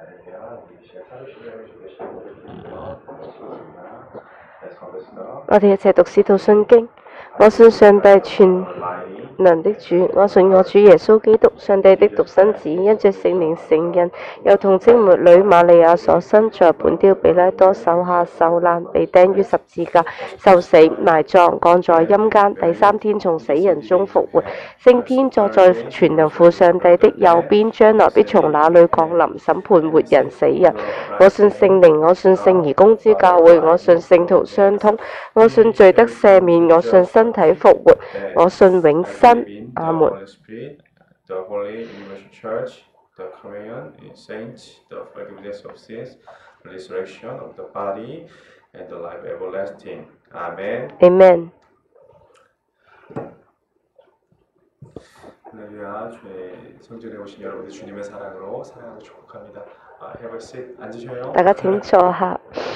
我哋一齊讀《使徒信經》。我信上帝全能的主，我信我主耶穌基督，上帝的獨生子，因着聖靈成人，又童貞女瑪利亞所生，在本丟彼拉多手下受難，被釘於十字架，受死，埋葬，降在陰間，第三天從死人中復活，升天坐在全能父上帝的右邊，將來必從那裏降臨審判活人死人。我信聖靈，我信聖而公之教會，我信聖徒相通，我信罪得赦免，我信身體復活，我信永生。阿門。Amen。 할렐루야, 주의 성전에 오신 여러분들 주님의 사랑으로 사랑하고 축복합니다. Have a seat. 앉으셔요. 大家請坐下。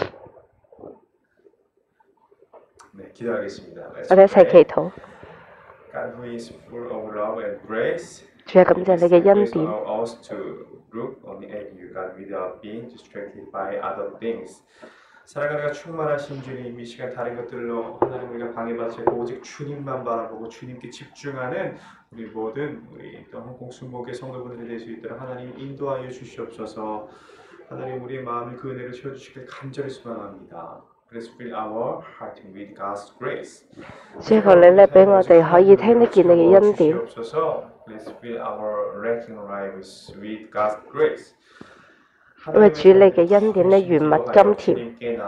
네, 기도하겠습니다. 我哋一齊祈禱。 God who is full of love and grace. 主啊，感謝你嘅恩典。 Allow us to look only at you, God, without being distracted by other things. 사랑하는 충만하신 주님, 이 시간 다른 것들로 하나님 우리가 방해받지 않고 오직 주님만 바라보고 주님께 집중하는 우리 모든 우리 또 홍콩 순복의 성도분들이 될 수 있도록 하나님 인도하여 주시옵소서. 하나님 우리의 마음을 그 은혜를 채워주시길 간절히 소망합니다. Please fill our heart with God's grace. 主求你咧，俾我哋可以聽得見你嘅恩典。 Please fill our lacking lives with God's grace. 因為主你嘅恩典咧，原物甘甜。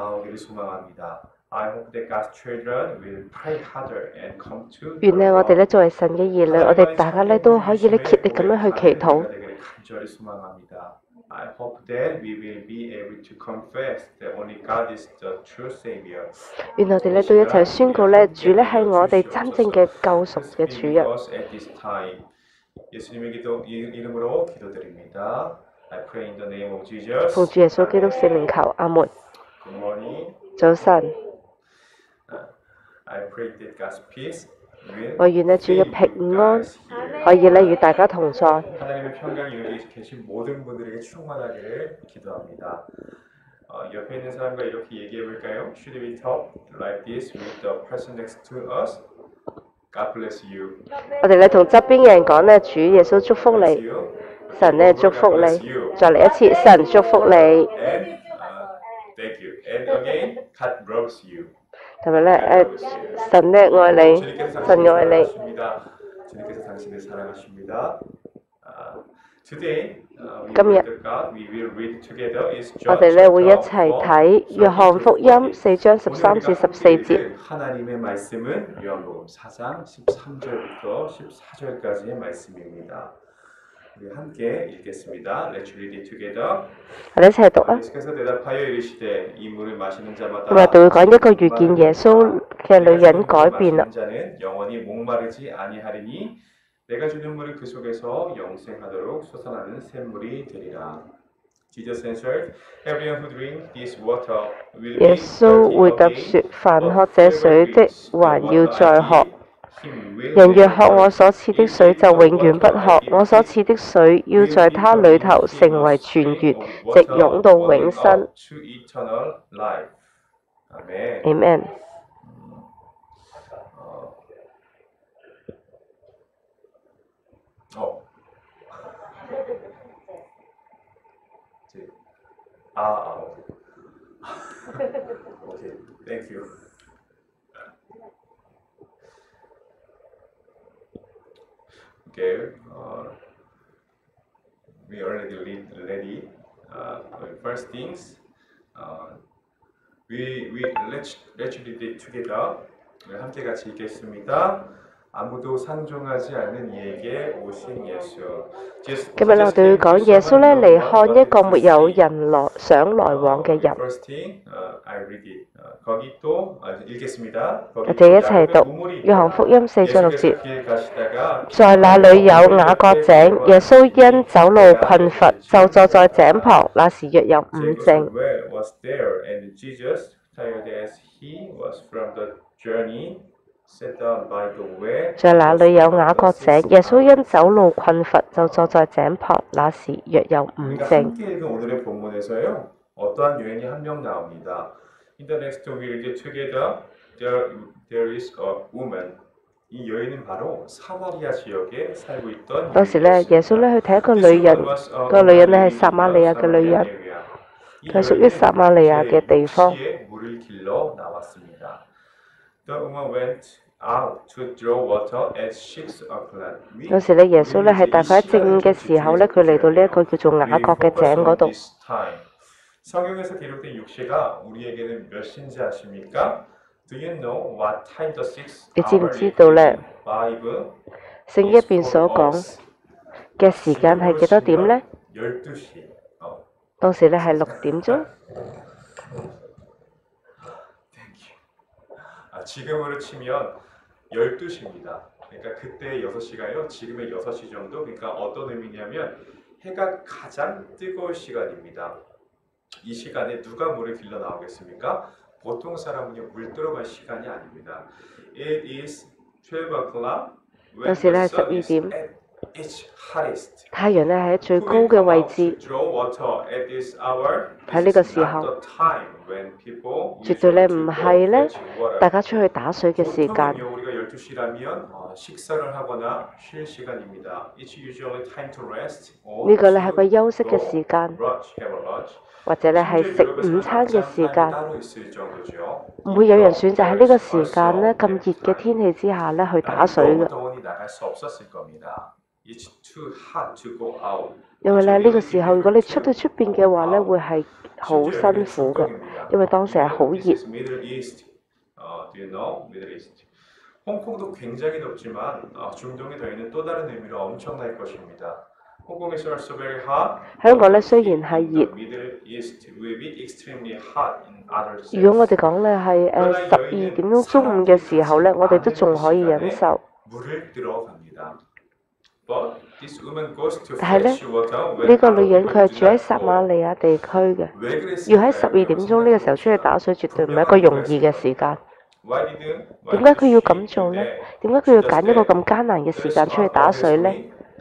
願咧我哋咧作為神嘅兒女，我哋大家咧都可以咧竭力咁樣去祈禱。 I hope that we will be able to confess that only God is the true Savior. 願我哋咧都一齊宣告咧，主咧係我哋真正嘅救贖嘅主人。 예수님의 이름으로 기도드립니다. I pray in the name of Jesus. 奉主耶穌基督聖名求，阿門。 Good morning. 早晨。 I pray that God's peace. 我願咧主嘅平安可以咧與大家同在。 하나님의 평강이 여기 계신 모든 분들에게 충만하기를 기도합니다. 옆에 있는 사람과 이렇게 얘기해 볼까요? Should we talk like this with the person next to us? God bless you. 我哋咧同側邊嘅人講咧，主耶穌祝福你，神咧祝福你。再嚟一次，神祝福你。 And thank you. And again, God loves you. 同埋咧神咧愛你，神愛你。 주님께서 당신을 사랑하십니다. Today, 今日 we will read together is 我哋咧會一齊睇約翰福音4章13至14節。 하나님의 말씀은 요한복음 4장 13절부터 14절까지의 말씀입니다. 우리 함께 읽겠습니다. Let's read it together. 我哋一齊讀啊！ 예수께서 대답하여 이르시되 이 물을 마시는 자마다 咁我哋會講一個遇見耶穌嘅女人改變啦。 자는 영원히 목마르지 아니하리니 내가 주는 물은 그 속에서 영생하도록 솟아나는 샘물이 되리라. Jesus answered, Everyone who drinks this water will be 耶穌回答 thirsty 說： again, 凡 but 喝這水的， whoever 還 drinks 要 the 再 water 喝。 I give him will 人若 never 喝我所賜的水，就永遠不喝。 thirst. 我所賜的水要在他裏頭成為泉源，直湧到永生。 To eternal life. 아멘. Amen。 Okay, thank you. Okay, we already ready. First things, let's read it together. 함께 같이 읽겠습니다. 아무도 상종하지 않는 이에게 오신 예수. 今日我哋會講耶穌咧嚟看一個沒有人想來往嘅人。 First thing, I read it. 거기 또 읽겠습니다. 我哋一齊讀約翰福音4章6節。 길 가시다가 在那裏有雅各井，耶穌因走路困乏，就坐在井旁。那時約有午正。 well was there, and Jesus, tired as he was from the journey, sat down by the well. 在那裏有雅各井，耶穌因走路困乏，就坐在井旁。那時約有午 우리가 正。 함께 읽은 오늘의 본문에서요. 어떠한 여인이 한 명 나옵니다. In the next we read together, there is a woman. 이 여인은 바로 사마리아 지역에 살고 있던 當時咧，耶穌咧去睇一個女人，個女人咧係撒瑪利亞嘅女人，佢係屬於撒瑪利亞嘅地方。 물을 길러 나왔습니다. The woman went out to draw water at 6 o'clock. 有時咧，耶穌咧係大概喺正午嘅時候咧，佢嚟到呢一個叫做雅各嘅井嗰度。 성경에서 기록된 6시가 우리에게는 몇 시인지 아십니까? Do you know what time the 6 你知唔知道咧？聖經入邊所講嘅時間係幾多點咧？ 12시. 當時咧係6點鐘。 지금으로 치면 12시입니다. 그러니까 그때 6시가요. 지금의 6시 정도. 그러니까 어떤 의미냐면 해가 가장 뜨거울 시간입니다. 이 시간에 누가 물을 길러 나오겠습니까? 보통 사람은요 물 들어갈 시간이 아닙니다. It is 12 o'clock when the sun is at its hottest. 太陽咧係喺最高嘅位置。 喺呢個時候，絕對咧唔係咧大家出去打水嘅時間。 우리가 12시라면 식사를 하거나 쉴 시간입니다. It's usually time to rest. 呢個咧係個休息嘅時間， have a lunch. 或者咧係食午餐嘅時間。 따로 있을 정도죠. 唔會有人選擇喺呢個時間咧咁熱嘅天氣之下咧去打水嘅。 더우니 나갈 수 없었을 겁니다. It's too hot to go out. 因為咧呢個時候，如果你出到出邊嘅話咧，會係好辛苦嘅，因為當時係好熱。 Middle East. Do you know Middle East? 홍콩도 굉장히 덥지만 중동의 더위는 또 다른 의미로 엄청날 것입니다. 홍콩 is also very hot. 香港咧雖然係熱， Middle East will be extremely hot in other sense. 如果我哋講咧係12點鐘中午嘅時候咧，我哋都仲可以忍受。 물을 들어갑니다. But this woman goes to 但係咧 fetch water when 呢個女人佢係 other 住喺 people 撒瑪利亞地區嘅， 왜 그랬을까요? 要喺12點鐘呢個時候出去打水，絕對唔係一個容易嘅時間。 Why did 點解佢要咁做呢？點解佢要揀一個咁艱難嘅時間出去打水呢？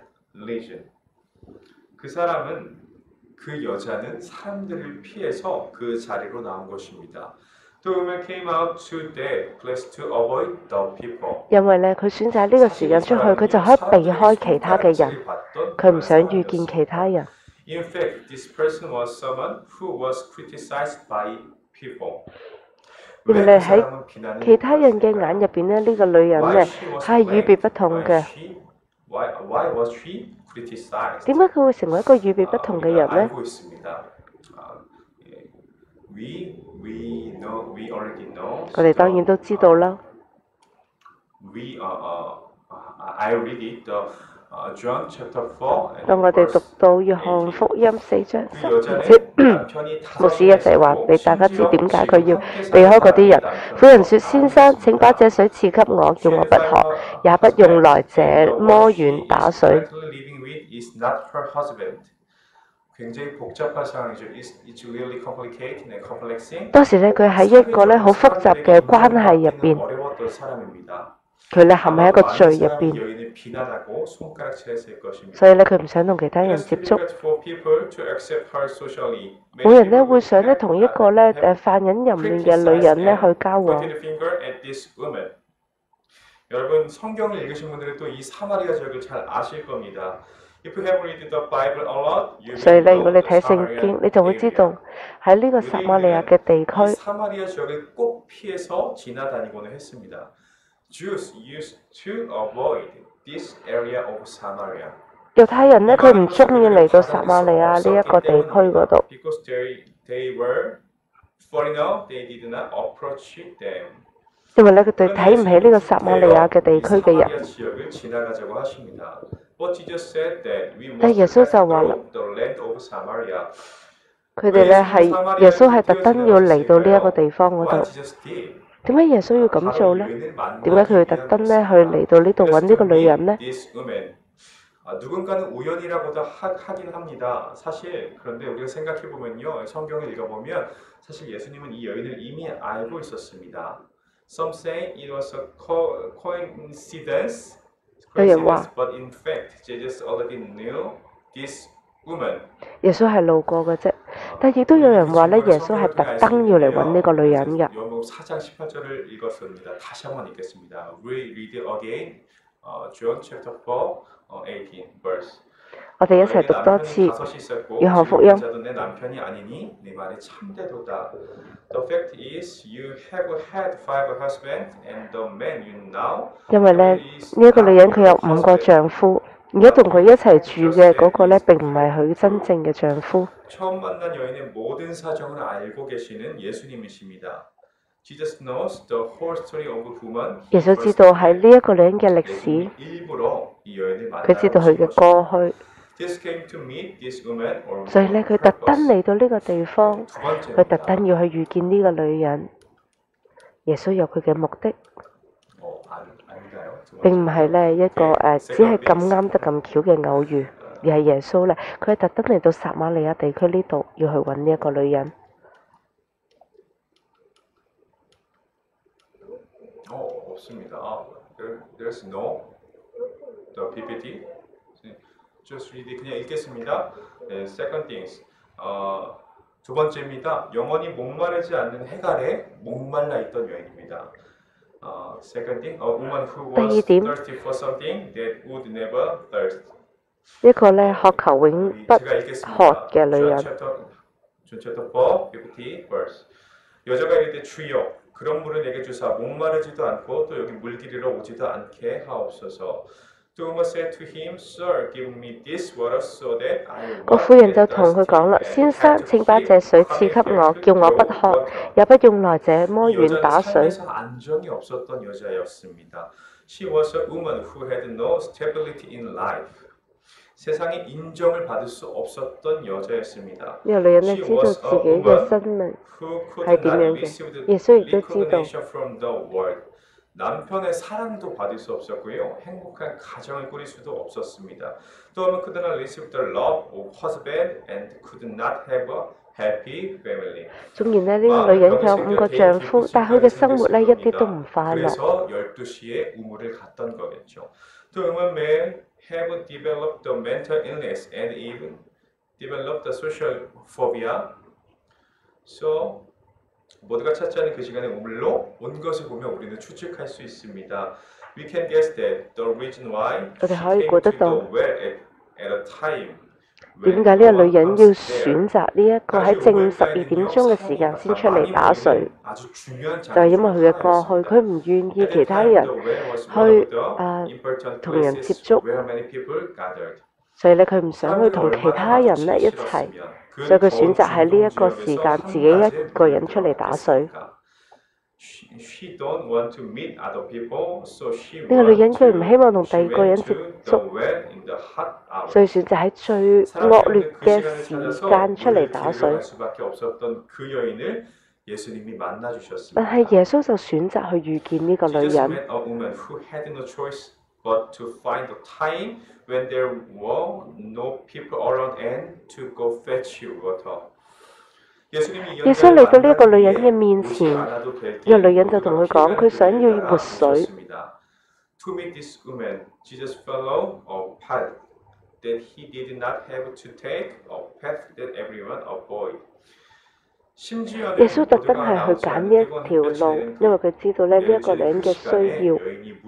그 사람은 그 여자는 사람들을 피해서 그 자리로 나온 것입니다. The woman came out to that place to avoid the people. 因為咧，佢選擇喺呢個時間出去，佢就可以避開其他嘅人，佢唔想遇見其他人。 In fact, this person was someone who was criticized by people. 因為咧喺其他人嘅眼入邊咧，呢個女人咧係與別不同嘅。 Why was she criticized? 點解佢會成為一個與別不同嘅人呢？ 알고 있습니다. We already know. 我哋當然都知道啦。 I read it. John chapter 4. 當我哋讀到約翰福音4章10節，牧師一直話俾大家知點解佢要避開嗰啲人。婦人說：先生，請把這水賜給我，叫我不渴，也不用來這麼遠打水。 굉장히 복잡한 상황이죠. It's really complicated and complexing. 當時咧，佢喺一個咧好複雜嘅關係入邊， 어려웠던 사람입니다. 佢咧陷喺一個罪入邊， 여인을 비난하고 손가락질했을 것입니다. 所以咧佢唔想同其他人接觸。 For people to accept her socially. 冇人咧會想咧同一個咧犯人淫亂嘅女人咧去交往。 Pointed a finger at this woman. 여러분 성경을 읽으신 분들은 또 이 사마리아 지역을 잘 아실 겁니다. If you have read the Bible a lot, you 所以咧，如 will 果 know 你睇聖經，你就會知道喺呢個撒瑪利亞嘅地區， 사마리아 지역을 꼭 피해서 지나다니고는 했습니다. Jews used to avoid this area of Samaria. 猶太人咧佢唔中意嚟到撒瑪利亞呢一個地區嗰度， Because they were foreigner, they did not approach them. 因為咧佢哋睇唔起呢個撒瑪利亞嘅地區嘅人。 사마리아 지역을 지나가자고 하십니다. But Jesus said that we 但 must 耶穌就話啦， the land of Samaria. 佢哋咧係耶穌係特登要嚟到呢一個地方嗰 What 度。 Jesus did? 點解耶穌要咁做呢？點解佢要特登咧去嚟到呢度揾呢個女人呢？ This woman. 누군가는 우연이라고도 하긴 합니다. 사실 그런데 우리가 생각해 보면요, 성경을 읽어보면 사실 예수님은 이 여인을 이미 알고 있었습니다. Some say it was a coincidence, 有人話 but in fact, Jesus already knew this woman. 耶穌係路過嘅啫，但亦都有人話咧，耶穌係特登要嚟揾呢個女人嘅。 요한복음 4장 18절을 읽었습니다. 다시 한번 읽겠습니다. We read again, John chapter 4, 18 verse. 我哋一齊讀多次約翰福音。 내 남편이 아니니 네 말이 참되도다. The fact is, you have had 5 husbands, and the man you now 因為咧呢一個女人佢有5個丈夫，而家同佢一齊住嘅嗰個咧並唔係佢真正嘅丈夫。 처음 만난 여인의 모든 사정을 알고 계시는 예수님이십니다. Jesus knows the whole story of the woman. 耶穌知道喺呢一個女人嘅歷史， 일부러 이 여인을 佢知道佢嘅過去， Jesus came to meet this woman or 所以咧佢特登嚟到呢個地方， 두 번째입니다. 佢特登要去遇見呢個女人。耶穌有佢嘅目的， 아닌가요? 두 並 번째. 唔係咧一個只係咁啱得咁巧嘅偶遇，而係耶穌咧佢係特登嚟到撒瑪利亞地區呢度要去揾呢一個女人。 없습니다. There's no the PPT. Just read it. 그냥 읽겠습니다. Second things. 두 번째입니다. 영원히 목마르지 않는 해갈에 목말라 있던 여인입니다. Second thing, a woman who was thirsty for something that would never thirst. 呢個咧渴求永不渴嘅女人。 John chapter 4, 50 verse. 여자가 이르되 주여 그런 물을 내게 주사 목마르지도 않고 또 여기 물기르러 오지도 않게 하옵소서. The woman said to him, Sir, give me this water so that I 個 won't 婦人 get 就同佢 thirsty 講啦： and 先生， have to 請把這水賜給我，叫我不渴，也不用來這麼遠打水。 삶에서 안정이 없었던 여자였습니다. She was a woman who had no stability in life. 세상에 인정을 받을 수 없었던 여자였습니다. 呢個女人咧知道自己嘅生命 Who could 係點 not 樣嘅， receive 耶穌亦都知道。 recognition from the world. 남편의 사랑도 받을 수 없었고요. 행복한 가정을 꾸릴 수도 없었습니다. 또 woman could not receive the love of husband and could not have a happy family. 縱然咧呢個女人佢有5個丈夫，但佢嘅生活咧一啲都唔快樂。 그래서 12시에 우물을 갔던 거겠죠. The woman may have developed the mental illness and even developed the social phobia. So 모두가 찾지 않은 그 시간에 우물로 온 것을 보면 우리는 추측할 수 있습니다. We can guess that the reason why she came to the well at a time 點解呢個女人要選擇呢一個喺正午12點鐘嘅時間先出嚟打水？就係因為佢嘅過去，佢唔願意其他人去同人接觸，所以咧佢唔想去同其他人咧一齊，所以佢選擇喺呢一個時間自己一個人出嚟打水。 呢個女人佢唔希望同第二個人接觸，所以選擇喺最惡劣嘅時間出嚟打水。但係耶穌就選擇去遇見呢個女人。 But to find the time when there were no people around and to go fetch you water. 耶穌嚟到呢一個女人嘅面前，呢個女人就同佢講，佢想要活水。To meet this woman, Jesus followed a path that he did not have to take, a path that everyone avoid. 耶穌特登係去揀呢一條路，因為佢知道咧呢一個女人嘅需要。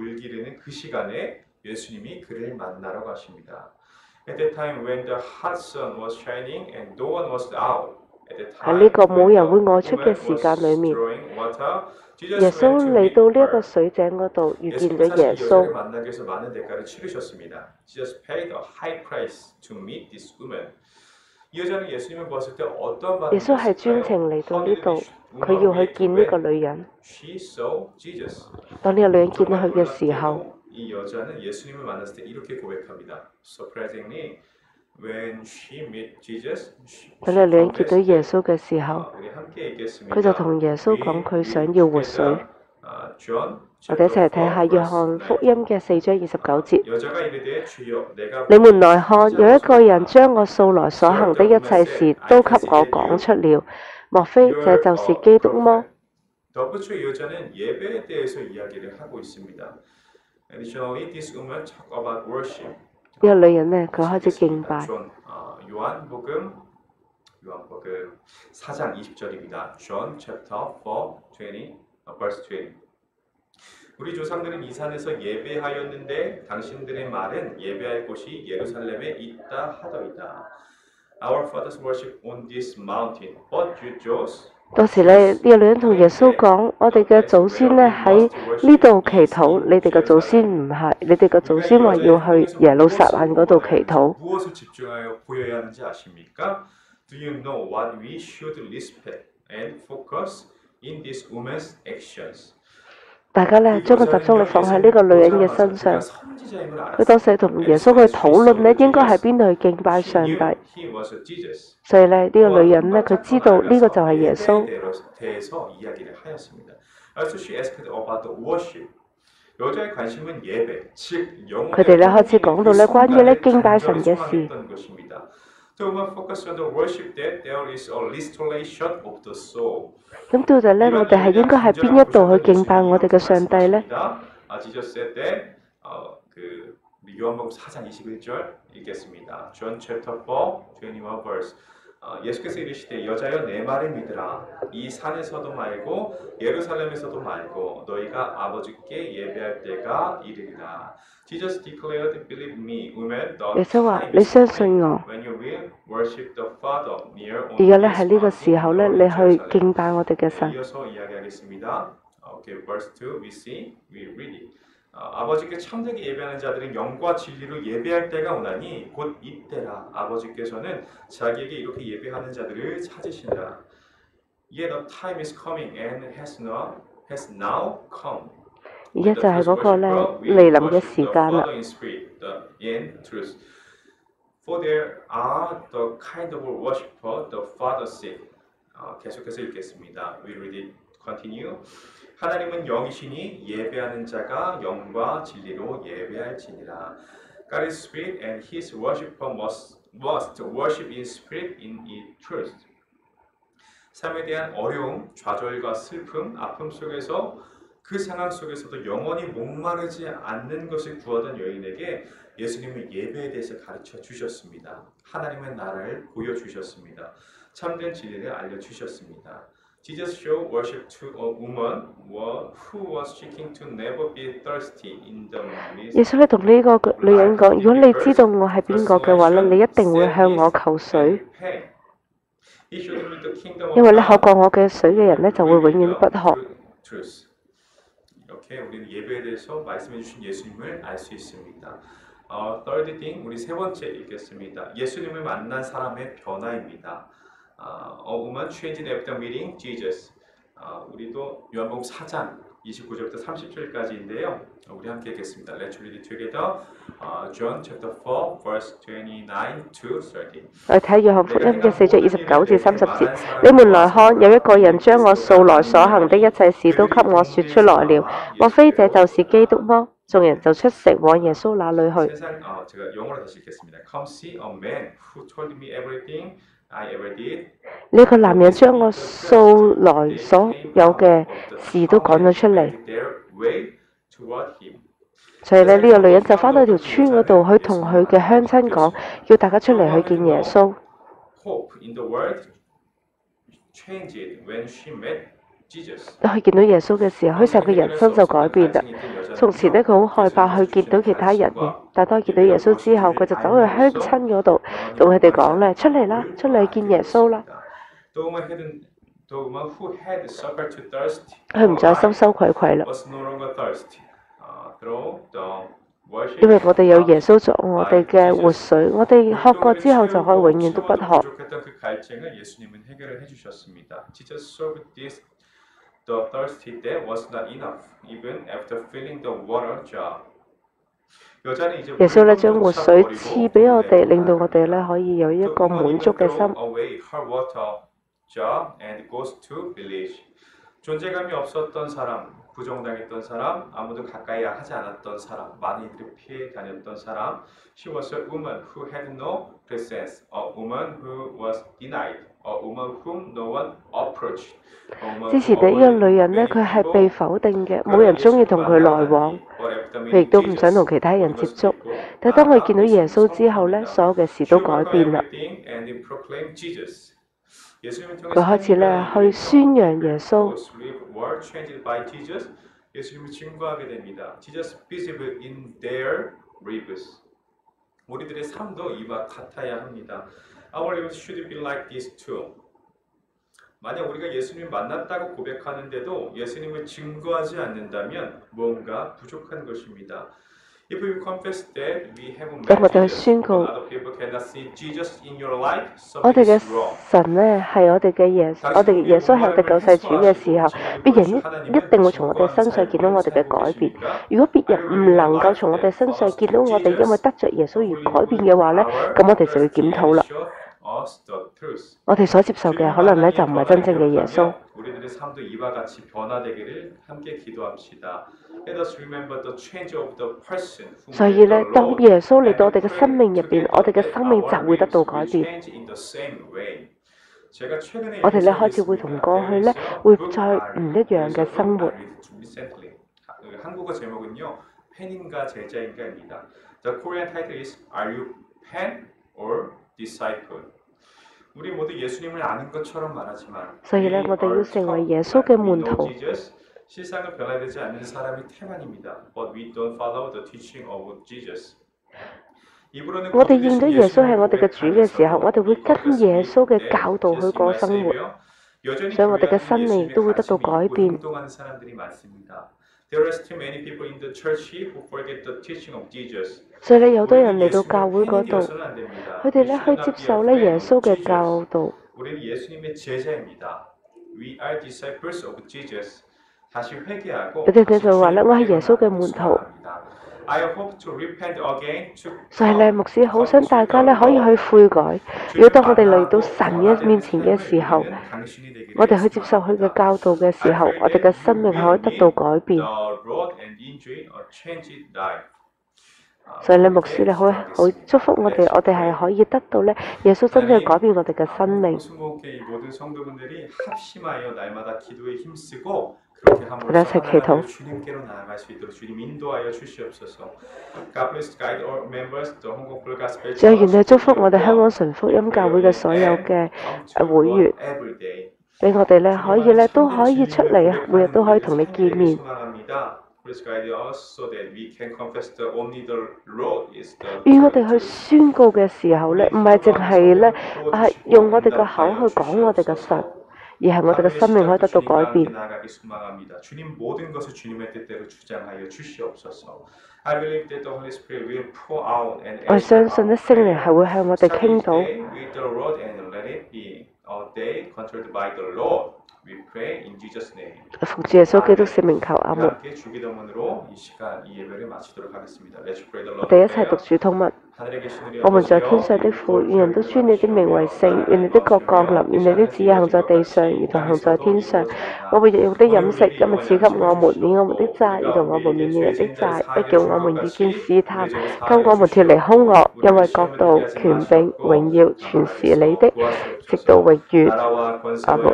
예수님이 그를 만나러 가십니다. At that time when the hot sun was shining and no one was out. 喺呢個冇人會外出嘅時間裏面，耶穌嚟到呢一個水井嗰度，遇見咗耶穌。耶穌係專程嚟到呢度，佢要去見呢個女人。當呢個女人見到佢嘅時候， 이 여자는 예수님을 만났을 때 이렇게 고백합니다. Surprisingly, when she met Jesus, 當呢個女人見到耶穌嘅時候，佢就同耶穌講佢想要活水。我哋一齊嚟睇下約翰福音嘅4章29節。你們來看，有一個人將我素來所行的一切事都給我講出了，莫非這就是基督麼？ 덧붙여 이 여자는 예배에 대해서 이야기를 하고 있습니다. Additionally, this woman talk about worship. 呢個女人呢，佢開始敬拜。 존 요한복음 4장 20절입니다. John chapter 4, 20, verse 20. 우리 조상들은 이 산에서 예배하였는데 당신들의 말은 예배할 곳이 예루살렘에 있다 하더이다. Our fathers worship on this mountain, but you Jews 當時呢，呢個女人同耶穌講：我哋嘅祖先呢喺呢度祈禱，你哋嘅祖先唔係，你哋嘅祖先話要去耶路撒冷嗰度祈禱。 무엇을 집중하여 보여야 하는지 아십니까? Do you know what we should respect and focus in this woman's actions? 大家呢將個集中力放喺呢個女人嘅身上。佢當時同耶穌去討論呢，應該喺邊度去敬拜上帝。所以呢，呢個女人呢，佢知道呢個就係耶穌。 여자의 관심은 예배, 즉 佢哋呢開始講到呢關於呢敬拜神嘅事。 The woman focused on the worship that there is a restoration of the soul. 咁到底呢，我哋係應該喺邊一度去敬拜我哋嘅上帝呢？ Jesus said that 요한복음 4장 21절 읽겠습니다. John chapter 4, 21 verse. 예수께서 이르시되 여자여 내 말을 믿으라. 이 산에서도 말고 예루살렘에서도 말고 너희가 아버지께 예배할 때가 이르리라. Jesus declared, "Believe me, women, the time is coming when you will worship the Father near on 而家呢 this 喺呢個時候呢， mountain." 你去敬拜我哋嘅神。 이어서 이야기하겠습니다. Okay, verse 2, we see, we read it. 아버지께 참되게 예배하는 자들은 영과 진리로 예배할 때가 오나니 곧 이때라. 아버지께서는 자기에게 이렇게 예배하는 자들을 찾으시니라. Yet the time is coming and has now come. 而家就係嗰個呢嚟臨嘅時間啦。 For there are the kind of worshiper the Father said. 계속해서 읽겠습니다. We read it. Continue. 하나님은 영이시니 예배하는 자가 영과 진리로 예배할지니라. God is spirit and his worshipper must worship in spirit in truth. 삶에 대한 어려움, 좌절과 슬픔, 아픔 속에서 그 상황 속에서도 영원히 목마르지 않는 것을 구하던 여인에게 예수님은 예배에 대해서 가르쳐 주셨습니다. 하나님은 나를 보여주셨습니다. 참된 진리를 알려주셨습니다. Jesus showed worship to a woman who was seeking to never be thirsty in the midst. 耶穌呢同呢個女人講：如果你知道我係邊個嘅話呢，你一定會向我求水，因為呢喝過我嘅水嘅人呢就會永遠不渴。 이렇게 우리는 예배에 대해서 말씀해 주신 예수님을 알 수 있습니다. Third thing, 우리 세 번째 읽겠습니다. 예수님을 만난 사람의 변화입니다. A woman changed after meeting Jesus. 우리도 요한복음 4장 29절부터 30절까지인데요. 우리 함께 읽겠습니다. Let's read it together. John chapter 4, verse 29 to 30. 我哋睇約翰福音嘅4章29至30節，你們來看，有一個人將我素來所行的一切事都給我說出來了。莫非這就是基督麼？眾人就出城往耶穌那裏去。 제가 영어로 다시 읽겠습니다. Come see a man who told me everything I ever did. 呢個男人將我素來所有嘅事都講咗出嚟， Their way toward him. 所以呢，呢個女人就返到條村嗰度，去同佢嘅鄉親講，叫大家出嚟去見耶穌。 Hope in the world changed when she met Jesus. 當佢見到耶穌嘅時候，佢成個人生就改變啦。從前呢，佢好害怕去見到其他人嘅，但當見到耶穌之後，佢就走去鄉親嗰度，同佢哋講咧：出嚟啦，出嚟見耶穌啦！ The woman who had suffered to thirst 佢唔再羞羞愧愧啦， was no longer thirsty. Through the worship, 因為我哋有耶穌作我哋嘅活水，我哋喝過之後就可以永遠都不渴。 부족했던 그 갈증을 예수님은 해결을 해주셨습니다. Jesus solved this. The thirsty that was not enough, even after filling the water jar. 여자는 이제 耶穌咧將活水賜俾我哋，令到我哋咧可以有一個滿足嘅心。 away her water jar and goes to village. 존재감이 없었던 사람, 부정당했던 사람, 아무도 가까이 하지 않았던 사람, 많은 이들이 피해 다녔던 사람. She was a woman who had no presence, a woman who was denied, a woman whom no one approached. 之前呢個女人呢，佢係被否定嘅，冇人中意同佢來往，佢亦都唔想同其他人接觸。但係當佢見到耶穌之後呢，所有嘅事都改變啦。佢開始呢去宣揚耶穌。 예수님을 증거하게 됩니다. Jesus visible in their lives. 우리들의 삶도 이와 같아야 합니다. Our lives should be like this too. 만약 우리가 예수님을 만났다고 고백하는데도 예수님을 증거하지 않는다면 뭔가 부족한 것입니다. If we confess that we haven't met Jesus, but other people cannot see Jesus in your life, 我哋 something 嘅 is wrong. 神呢係我哋嘅耶穌，我哋耶穌係我哋救世主嘅時候，別人一定會從我哋身上見到我哋嘅改變。如果別人唔能夠從我哋身上見到我哋因為得着耶穌而改變嘅話呢，咁我哋就要檢討啦。我哋所接受嘅可能呢就唔係真正嘅耶穌。 우리들의 삶도 이와 같이 변화되기를 함께 기도합시다. Let us remember the change of the person. 所以呢，當耶穌嚟到我哋嘅生命入邊，我哋嘅生命就會得到改變。我哋呢開始會同過去呢會再唔一樣嘅生活。 한국어 제목은요, 팬인가 제자인가입니다. The Korean title is Are you pen or disciple? 우리 모두 예수님을 아는 것처럼 말하지만 所以呢，我哋要成為耶穌嘅門徒。 세상을 변화되지 않는 사람이 태만입니다. But we don't follow the teaching of Jesus. 我哋認咗耶穌係我哋嘅主嘅時候，我哋會跟耶穌嘅教導去過生活，所以我哋嘅生命亦都會得到改變。 There are still many people in the church who forget the teaching of Jesus. 所以呢，有多人嚟到教會嗰度，佢哋呢去接受呢耶穌嘅教導。 우리는 예수님의 제자입니다. We are disciples of Jesus. 다시 회개하고 佢哋就話呢，我係耶穌嘅門徒。 I hope to repent again to 所以呢，牧師好想大家呢可以去悔改。如果當我哋嚟到神嘅面前嘅時候，我哋去接受佢嘅教導嘅時候，我哋嘅生命係可以得到改變。 所以呢，牧師呢好祝福我哋，我哋係可以得到呢耶穌真正改變我哋嘅生命。 我哋一齊祈禱。 主啊，願你祝福我哋香港純福音教會嘅所有嘅會員，俾我哋呢可以呢都可以出嚟啊，每日都可以同你見面。 願我哋去宣告嘅時候呢，唔係淨係呢用我哋個口去講我哋嘅神。 而係我哋嘅生命可以得到改變。我相信咧，聖靈係會向我哋傾到。奉主耶穌基督聖名求阿門。我哋一齊讀主禱文。 我們在天上的父，願人都尊你的名為聖，願你的國降臨，願你的旨意行在地上，如同行在天上。我們日用的飲食，今日賜給我們，免我們的債，如同我們免人的債，不叫我們遇見試探，救我們脱離兇惡，因為國度、權柄、榮耀，全是你的，直到永遠。阿門。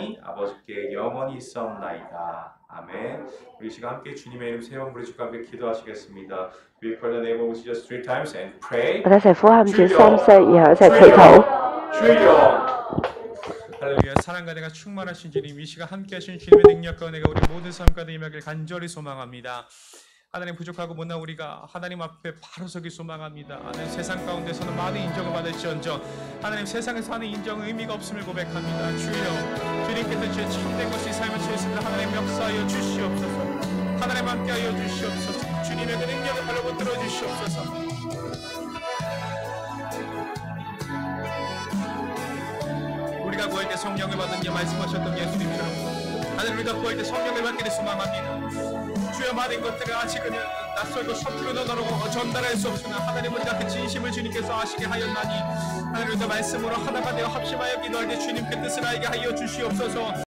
아멘. 우리 시간 함께 주님의 이름 세 번 부르시고 함께 기도하시겠습니다. We call the name of Jesus 3 times and pray. 我哋一齊呼喊主三聲，然後一齊祈禱。 할렐루야. 사랑과 내가 충만하신 주님, 이 시간 함께하신 주님의 능력과 내가 우리 모든 삶 가운데 임하길 간절히 소망합니다. 하나님 부족하고 못난 우리가 하나님 앞에 바로 서기 소망합니다. 하나님 세상 가운데서는 많은 인정을 받을지언정 하나님 세상에서 하는 인정은 의미가 없음을 고백합니다. 주여 주님께서 주의 참된 것이 삶을 주셨으면 하나님 역사하여 주시옵소서. 하나님 함께하여 주시옵소서. 주님의 그 능력을 발로 붙들어 주시옵소서. 우리가 구할 때 성령을 받은 예 말씀하셨던 예수님처럼 하나님 우리가 구할 때 성령을 받기를 소망합니다. 주여 많은 것들을 아직은 낯설고 서투른 언어로 전달할 수 없으나 하나님 우리가 그 진심을 주님께서 아시게 하였나니 하나님 우리가 말씀으로 하나가 되어 합심하여 기도할 때 주님께 뜻을 알게 하여 주시옵소서.